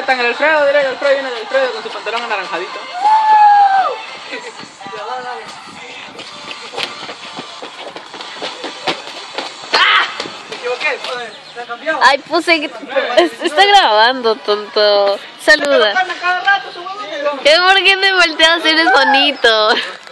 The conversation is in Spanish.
faltan el Alfredo, diré, el Alfredo viene del Alfredo con su pantalón anaranjadito. Ay, puse que... Está grabando, tonto. Saluda. ¿Por qué te volteas? Eres bonito.